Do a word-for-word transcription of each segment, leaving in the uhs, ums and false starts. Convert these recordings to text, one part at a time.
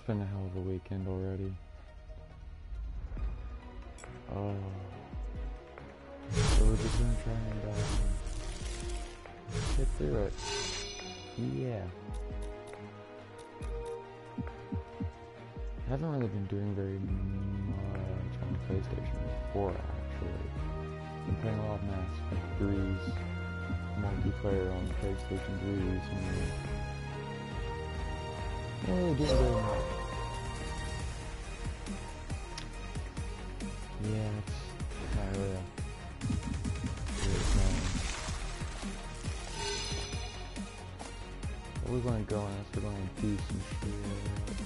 been a hell of a weekend already. Oh. So we're just gonna try and uh, get through it. Yeah. I haven't really been doing very much on the PlayStation four, actually. I've been playing a lot of Mass Effect threes, multiplayer on the PlayStation three recently. Not really doing very much. Yeah, it's not really a weird thing. But we're going to go unless we're going to do some shit.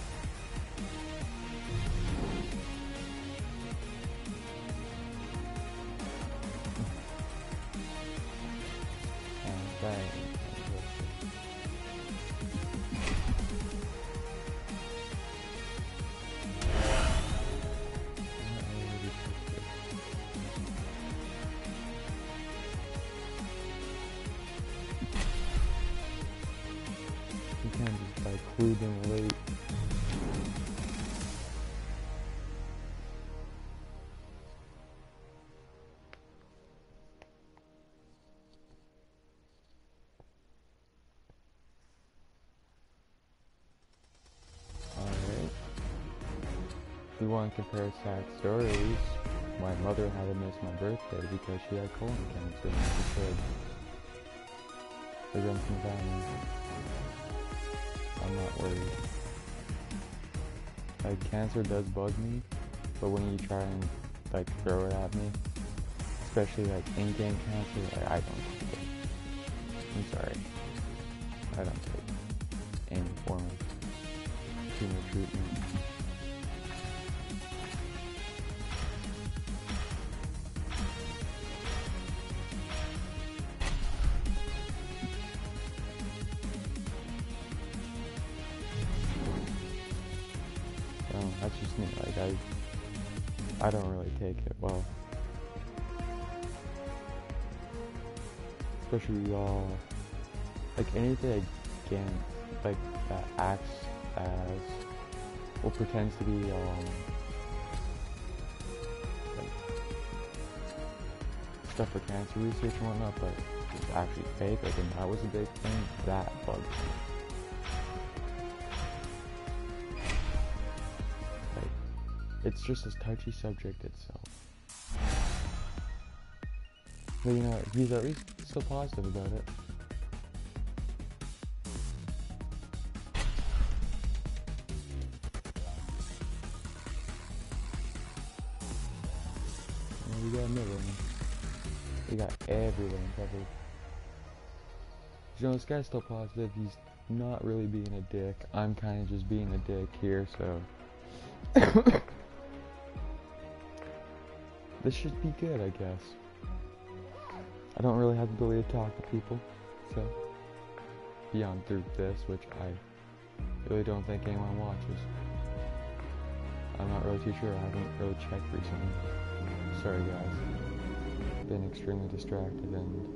Clued in late. Alright. If we want to compare sad stories, my mother had to miss my birthday because she had colon cancer when she was a kid. The run from family. I'm not worried. Like, cancer does bug me, but when you try and, like, throw it at me, especially, like, in-game cancer, like, I don't take it. I'm sorry. I don't take any form of tumor treatment. That's just me, like, I, I don't really take it well. Especially, uh, like, anything again, like, that acts as, or pretends to be, um, like, stuff for cancer research and whatnot, but it's actually fake, like, and that was a big thing, that bugs me. It's just a touchy subject itself. But you know, he's at least still positive about it. And we got everything. We got everything covered. You know, this guy's still positive. He's not really being a dick. I'm kind of just being a dick here, so... This should be good, I guess. I don't really have the ability to talk to people, so beyond through this, which I really don't think anyone watches. I'm not really too sure. I haven't really checked recently. Sorry, guys. Been extremely distracted and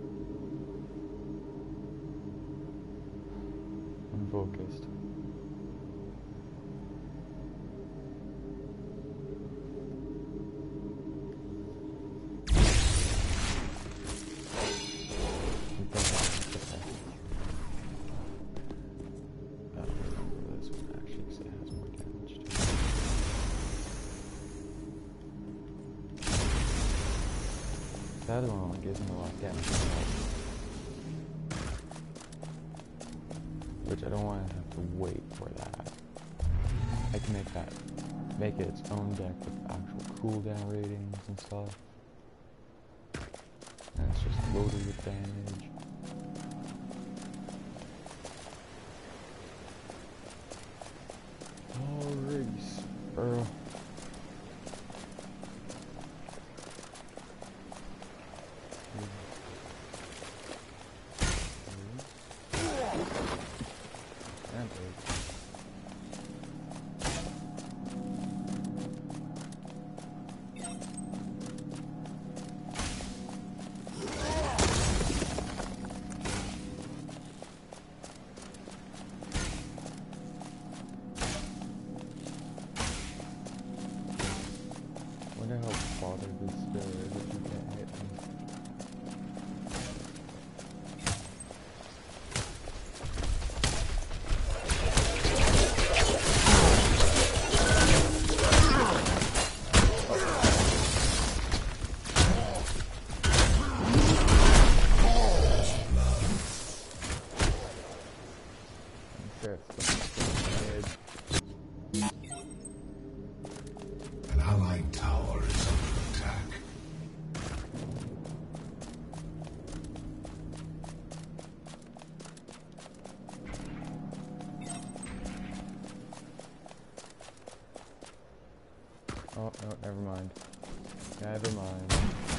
unfocused. The other one only gives me a lot of damage, which I don't want to have to wait for that. I can make that, make it its own deck with actual cooldown ratings and stuff, and it's just loaded with damage. Alrighty, Sparrow. wonder how bothered this still is if you can't hit me. Oh, no, never mind. Never mind.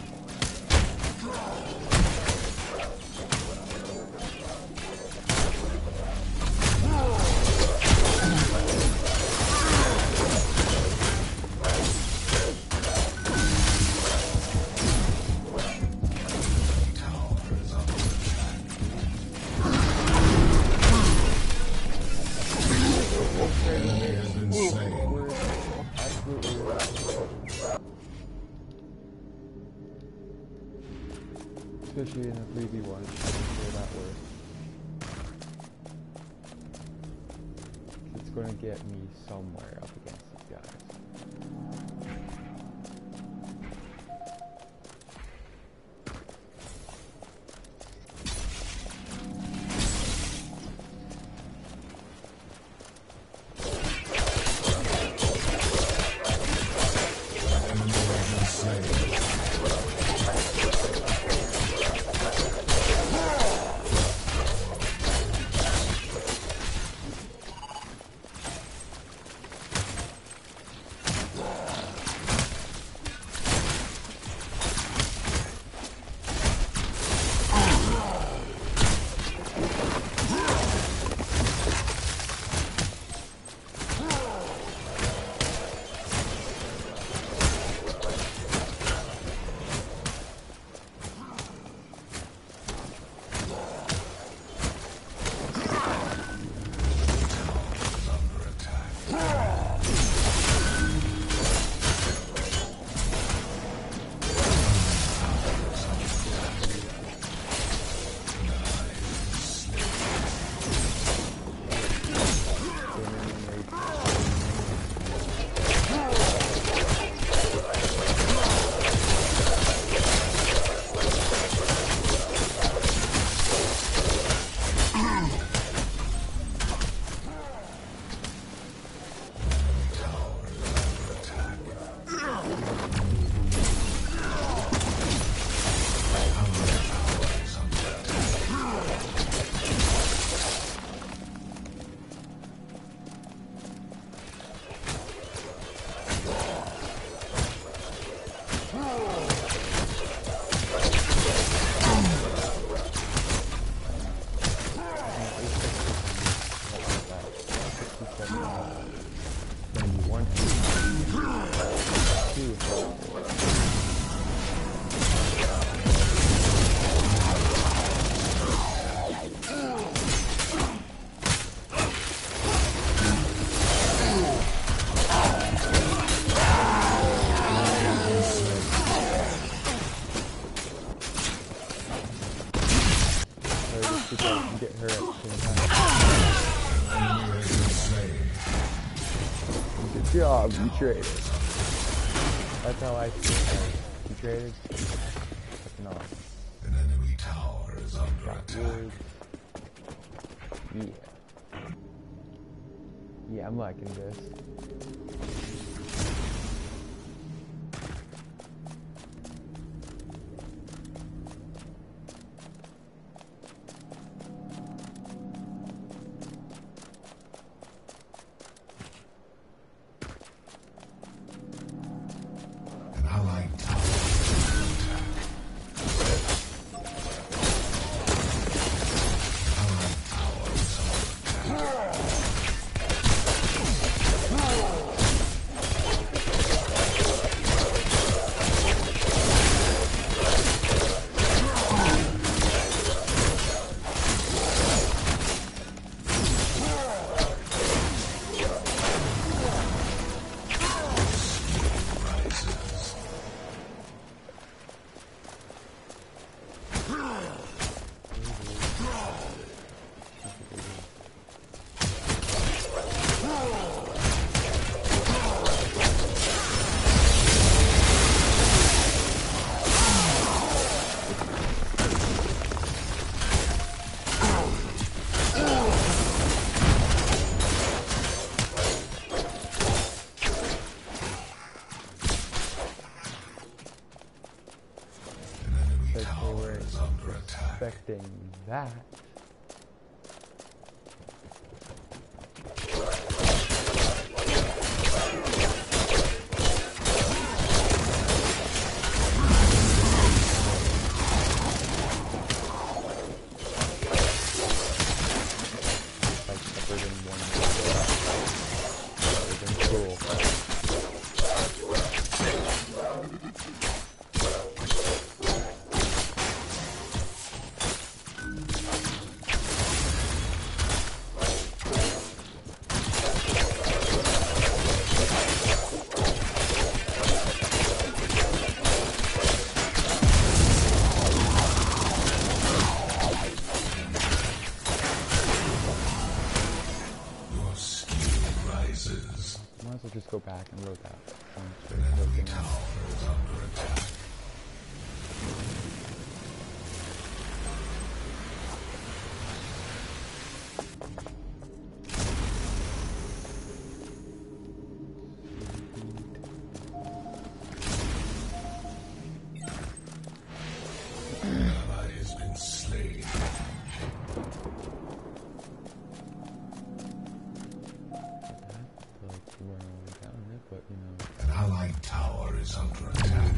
Especially in a three v one, sure that works. It's gonna get me somewhere up against these guys. Get her at the same time. Good job, you traded. That's how I feel. You traded? That's not. An enemy tower is under attack. Yeah. Yeah, I'm liking this. like they tower were is under attack. expecting that. Might as well just go back and load that. An enemy tower is under attack. An ally has been slain. But, you know. An allied tower is under attack.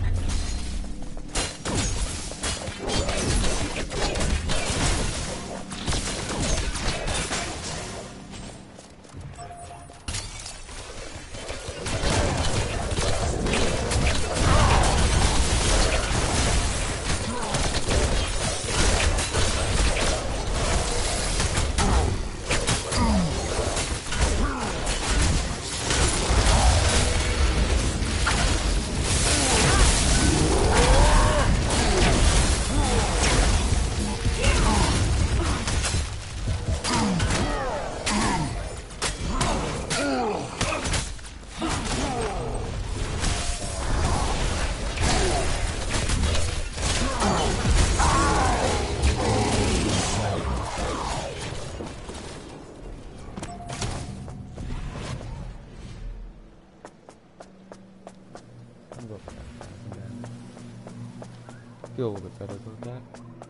Feel a little bit better about that.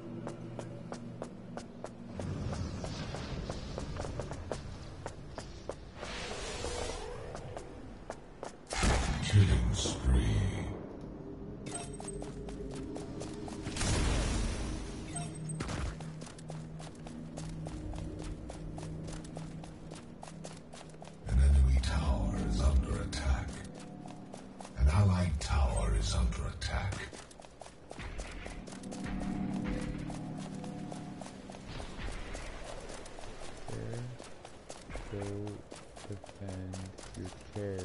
Killing spree. An enemy tower is under attack. An allied tower is under attack. Go defend your carry.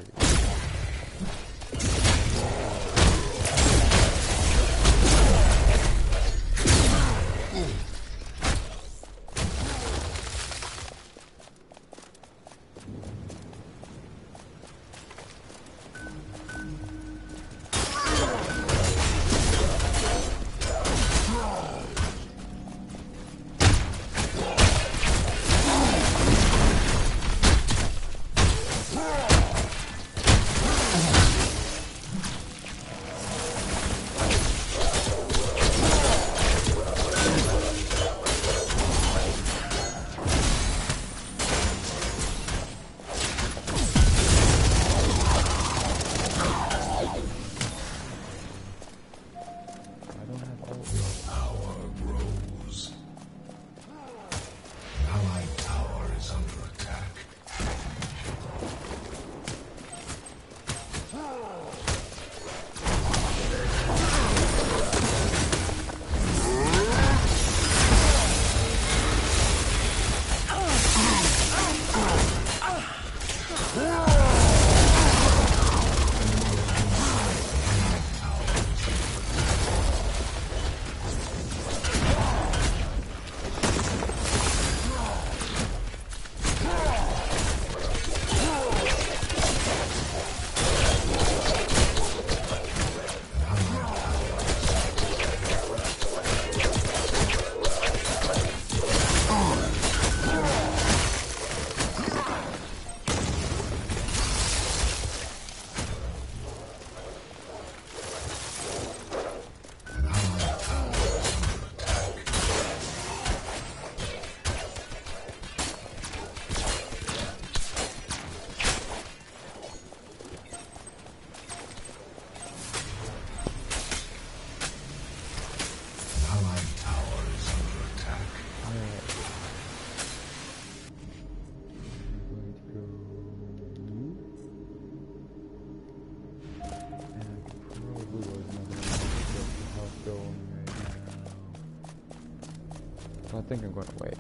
I think I'm going to wait.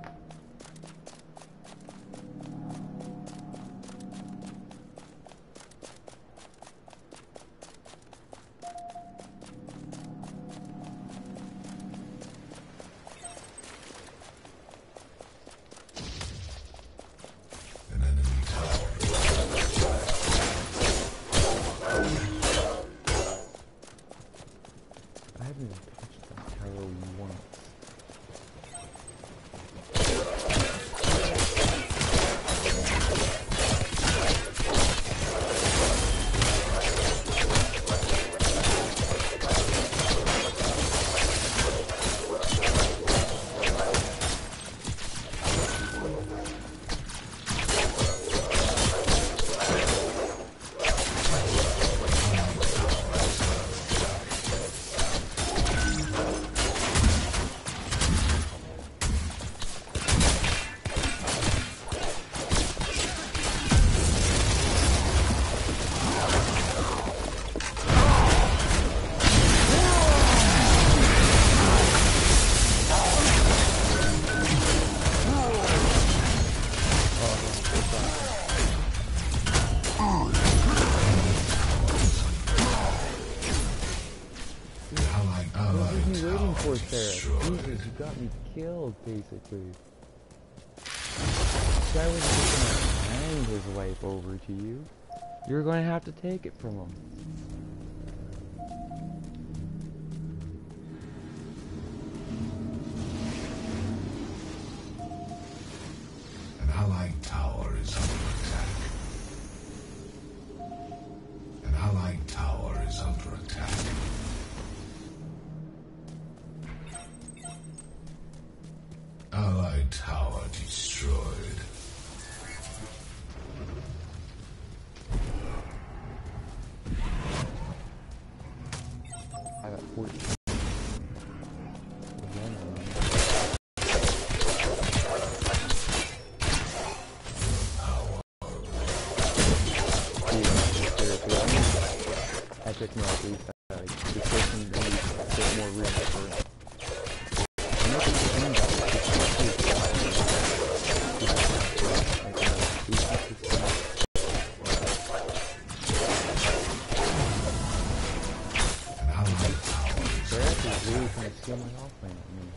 An enemy tower. I haven't even touched that tower once. Poor Sarah. Jesus, you got me killed, basically. This guy was just gonna hand his wife over to you. You're gonna have to take it from him. An allied tower is under attack. An allied tower is under attack. Allied tower destroyed. I got fourteen. That took me at least uh, like this person needs a bit more room for I'm not just saying that they're actually really trying to steal my health plan at me.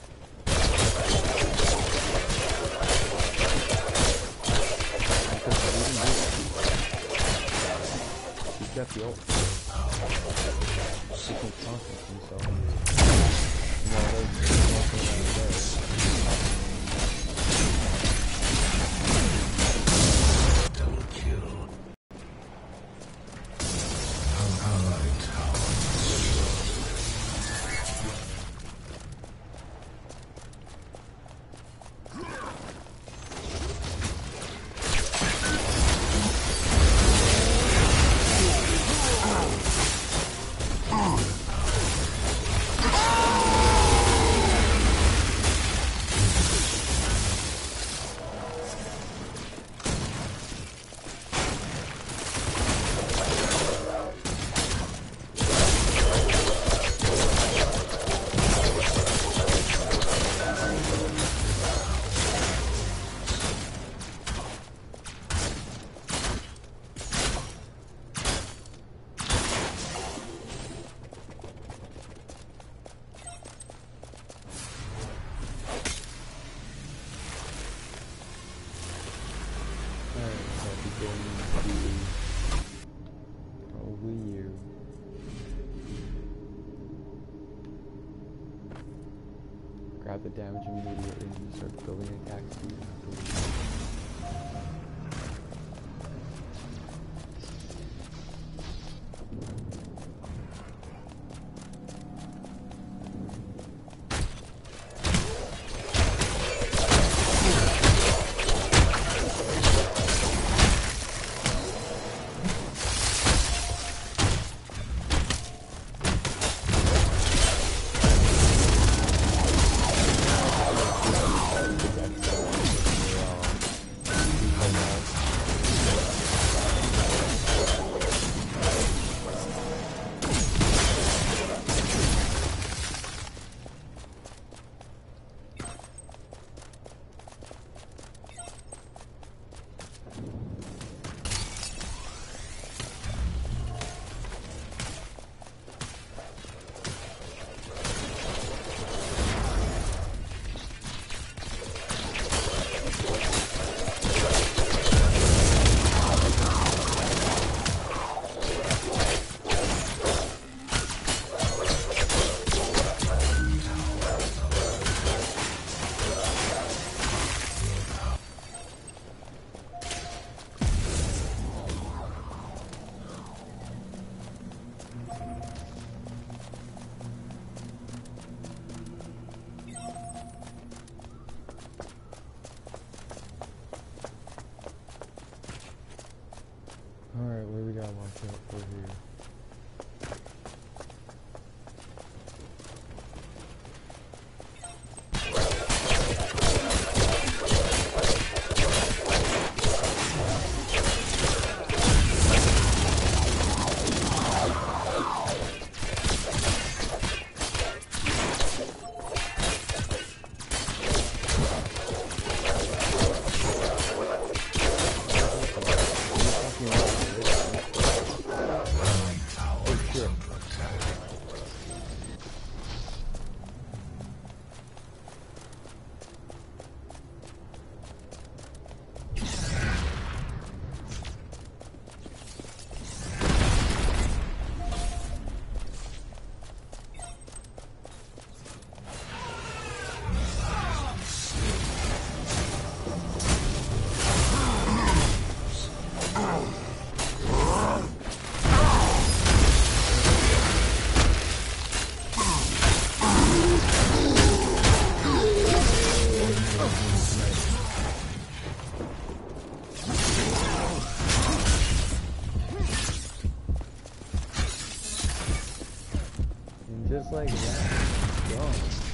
He's got the ult. He can contact himself. No, there's nothing out there. Double kill. An allied tower Over you. Grab the damage immediately and start building attack speed afterwards. That's Just like that. Go.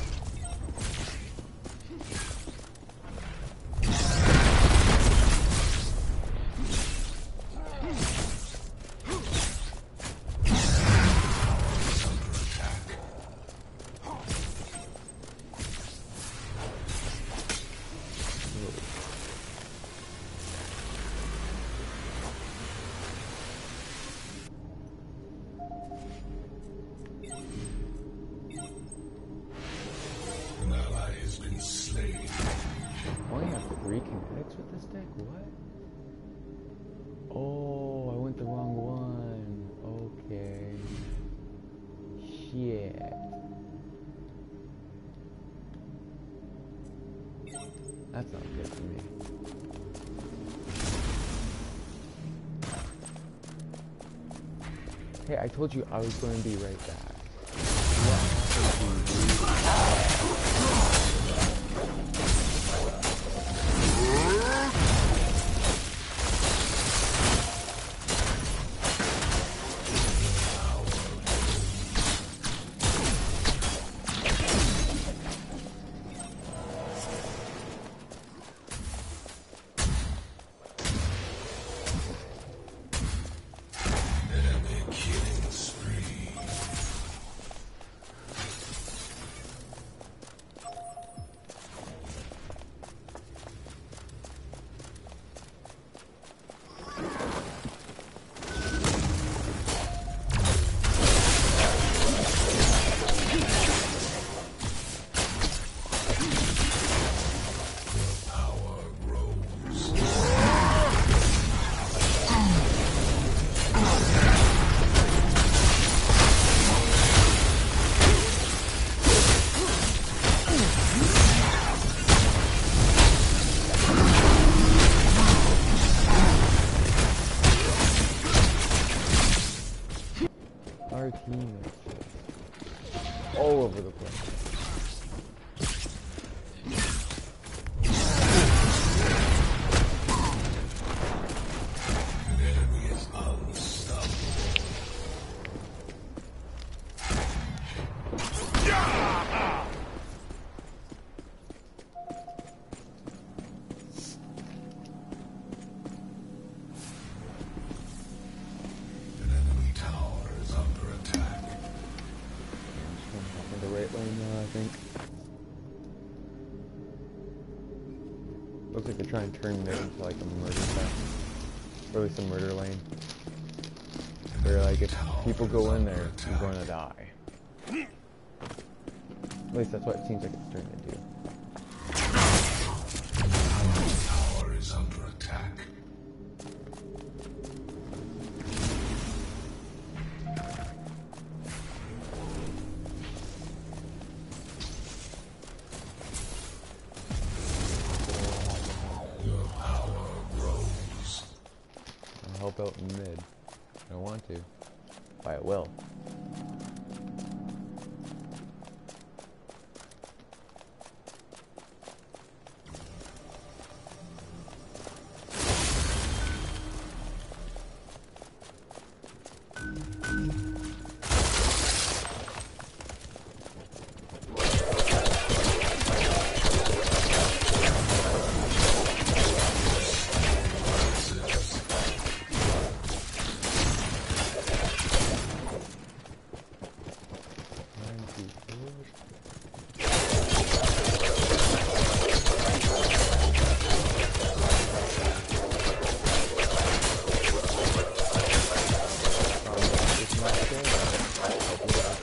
Kinetics with this deck? What? Oh, I went the wrong one. Okay. Shit. That's not good for me. Hey, I told you I was going to be right back. Our team is just all over the place. Looks like they're trying to turn mid into like a murder fest. Or at least a murder lane. Where like if people go in there, you're gonna die. At least that's what it seems like it's trying to do. Our tower is under attack. Help out in mid. I don't want to, but I will.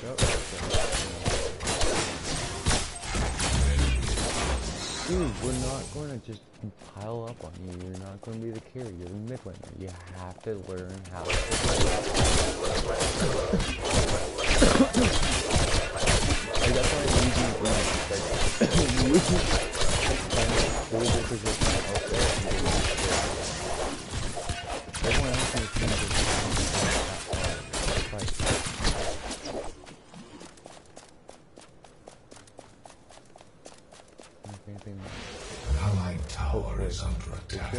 Dude, we're not going to just pile up on you. You're not going to be the carry. You're the mid laner. You have to learn how to play. Like, that's why I'm using it when you find a stable position out there and get it. Everyone else in the team is fight. Anything An allied tower is under attack.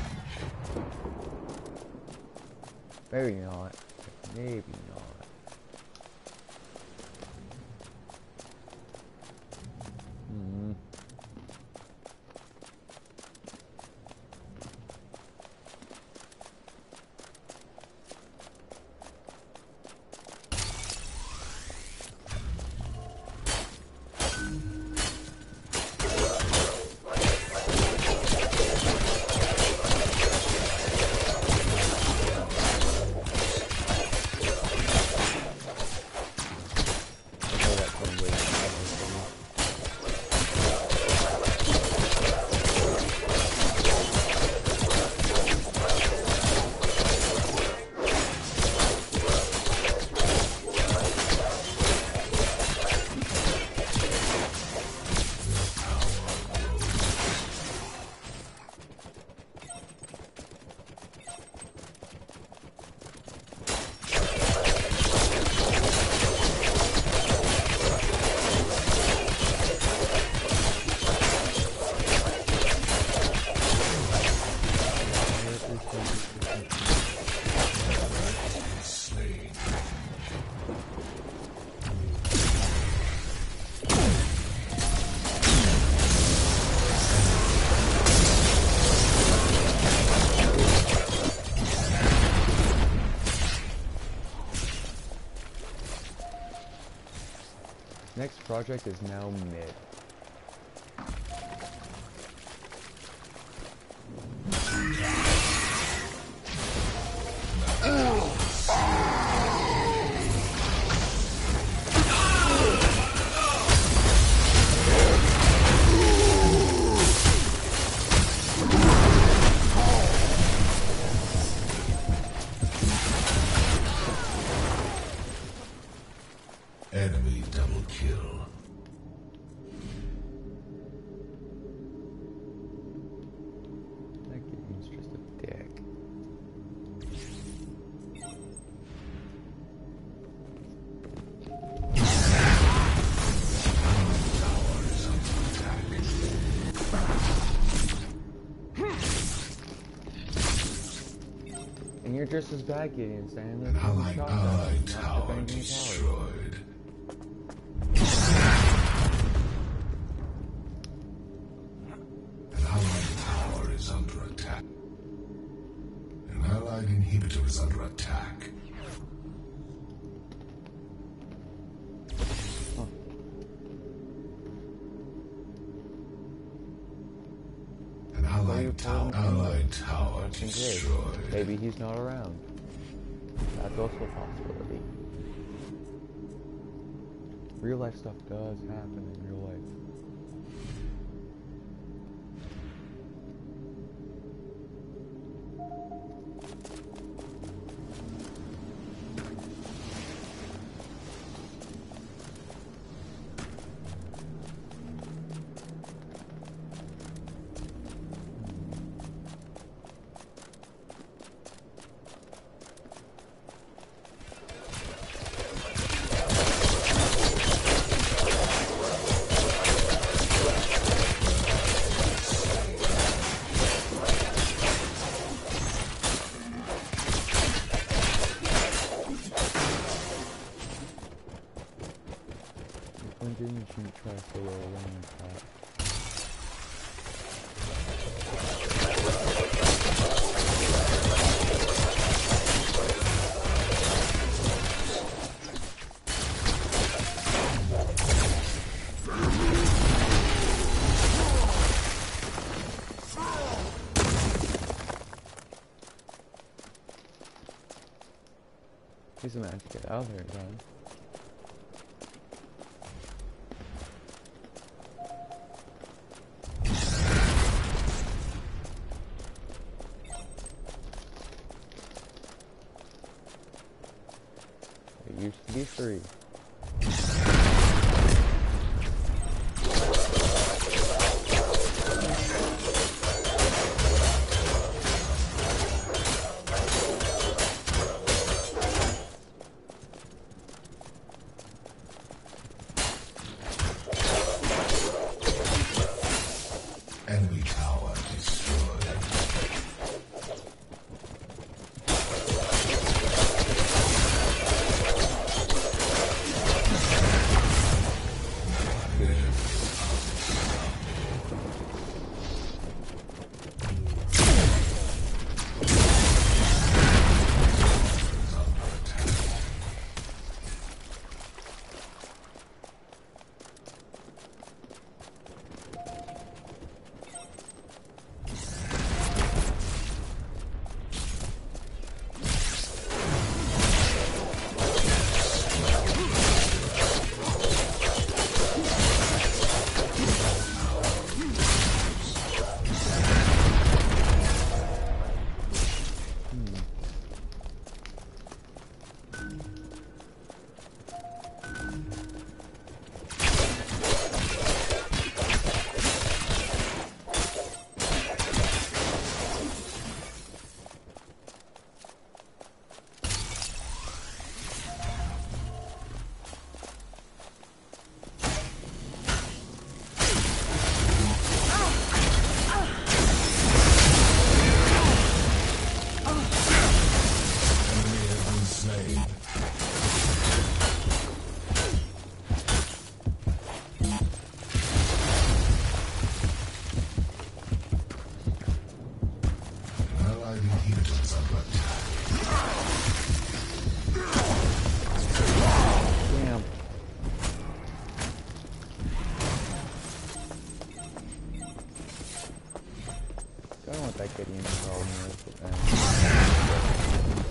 Maybe not. Maybe not. Hmm. Next project is now mid. Enemy double kill. That game's just a dick. Tower is under attack. And you're just as bad, Gideon, standing there. An allied, shot allied that, not tower defending the tower. destroyed. An allied tower is under attack. An allied inhibitor is under attack. Huh. An Why are you allied tower, pulling him? allied tower That's great. destroyed. Maybe he's not around. That's also a possibility. Real life stuff does happen in real life. When didn't you try to throw a lemon pot? He's a man to get out of here, guys. three. Enemy tower destroyed. Getting involved in this, but then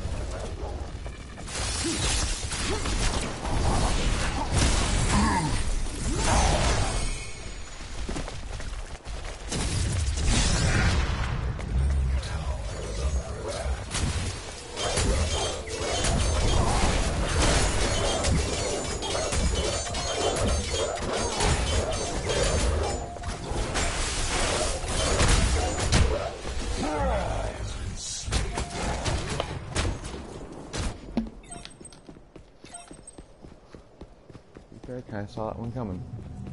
I kind of saw that one coming.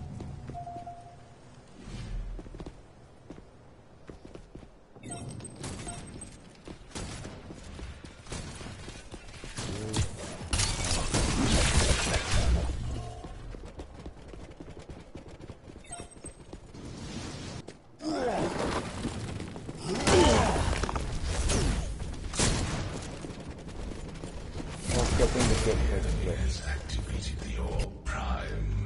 Let's get in the good Has activated the orb prime.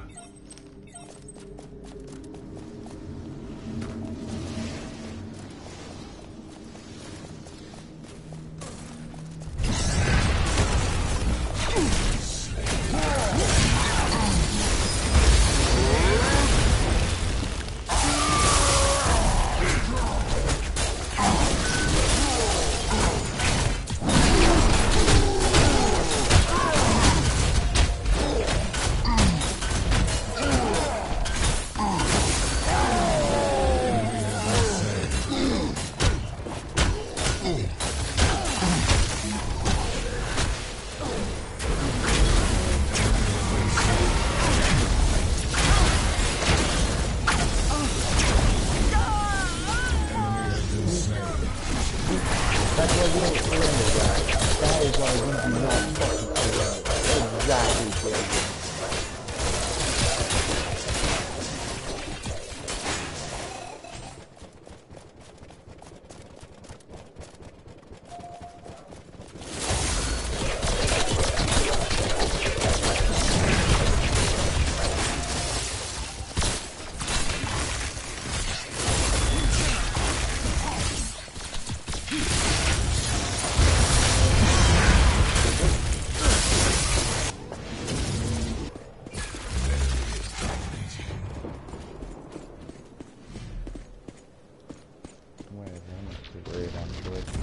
That's why you don't surrender, guys. That is why we do not fucking surrender. Exactly, Jason.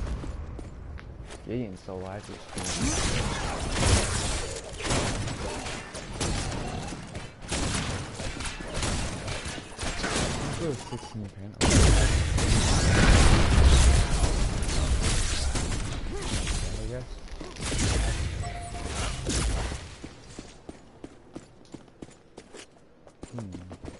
Getting so live is Oh, sixteen pan. I guess. Hmm.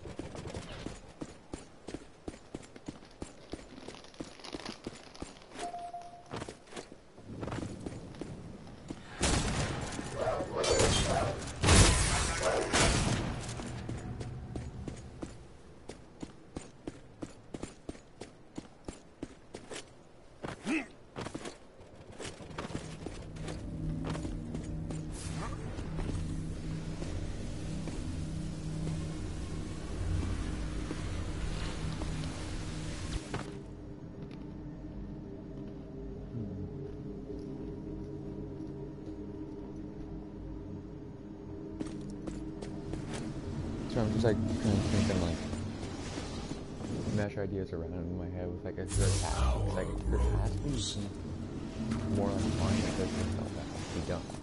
So I'm just like kind of thinking like mesh ideas around in my head with like a good task. It's like a good task is more like fun because there's stuff that has to be done.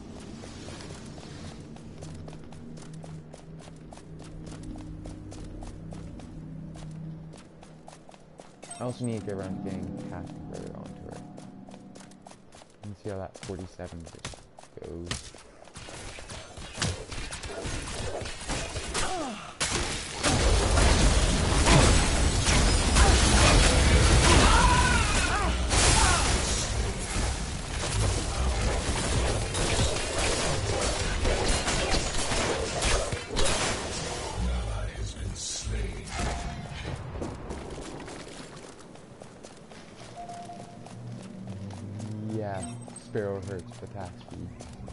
I also need to get around to getting task further onto it. And see how that forty-seven goes. Yeah, Sparrow hurts with attack speed.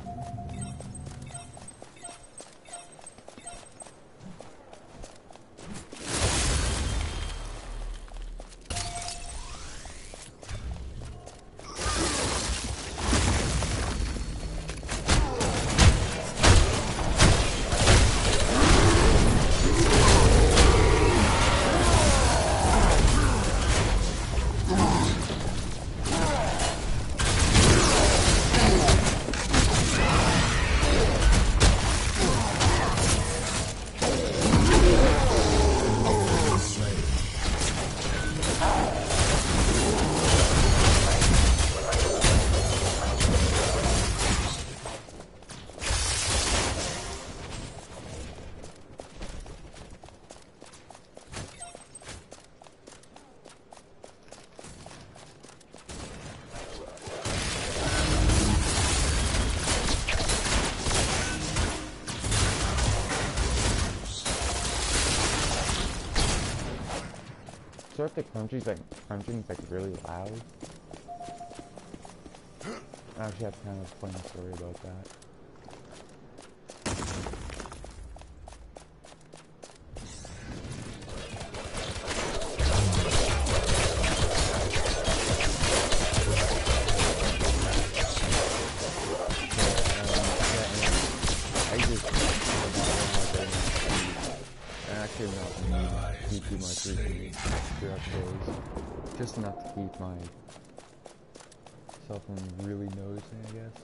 So if the crunching's like crunching's like really loud, I actually have kind of a funny story about that. Actually, not need too much recently throughout the days. Just enough to keep myself from really noticing, I guess.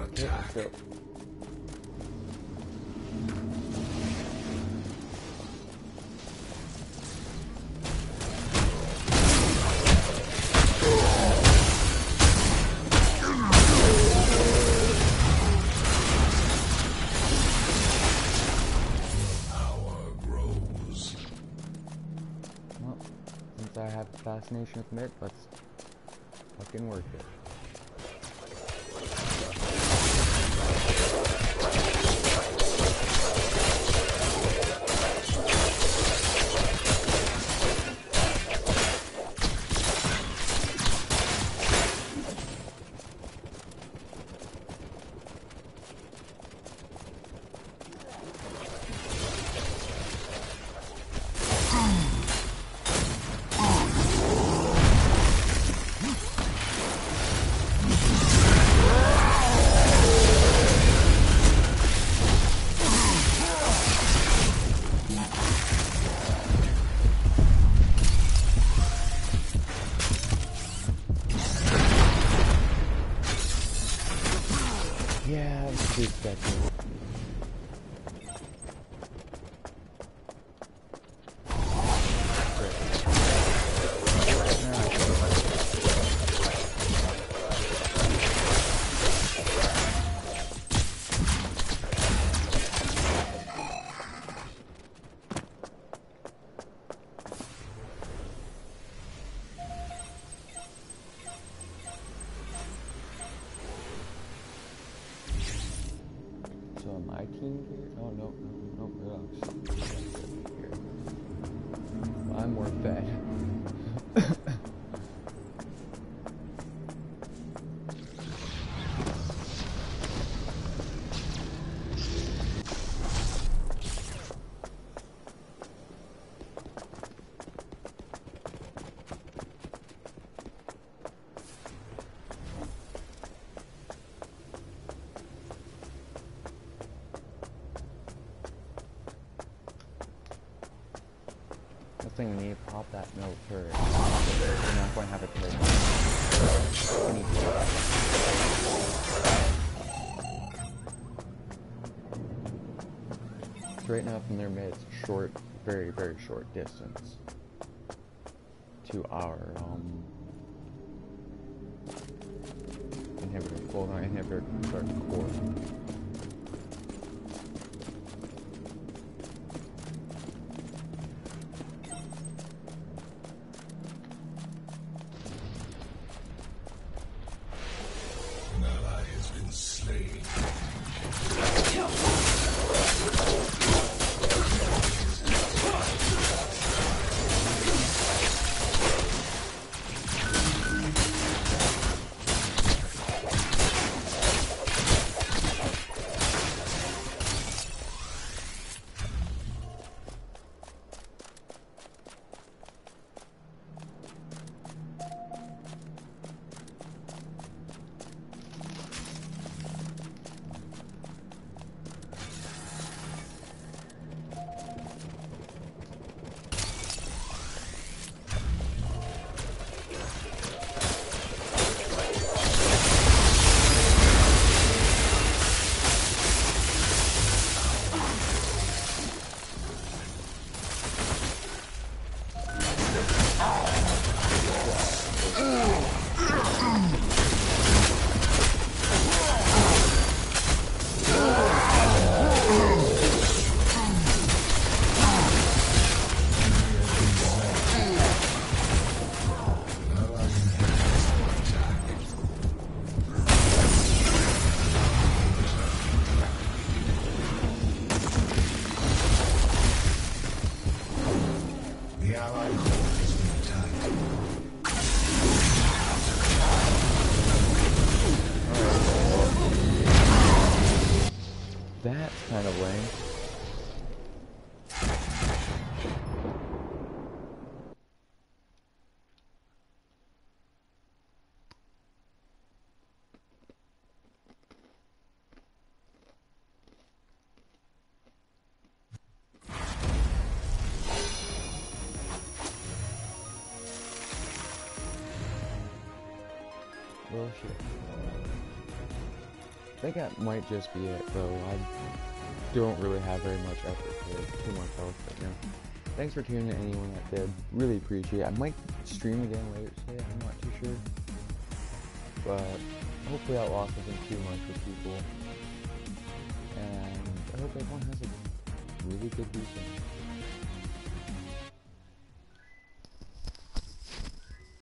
attack. Yeah, so I have a fascination with Mitt, let's fucking work it. Yeah, I was expecting it. So am I team here? Oh no, no, no, relax. Here. Well, I'm more fed. I think we need to pop that middle turret. We're not going to have a turret. We need to. So right now from their mid, it's a short, very, very short distance to our um, inhibitor. Well, not inhibitor, our core. That's kind of lame. Well, shit. think that might just be it, though. I don't really have very much effort for too much else, but you know. Thanks for tuning in, anyone that did. Really appreciate it. I might stream again later today, I'm not too sure. But hopefully Outlaws isn't too much for people. And I hope everyone has a really good weekend.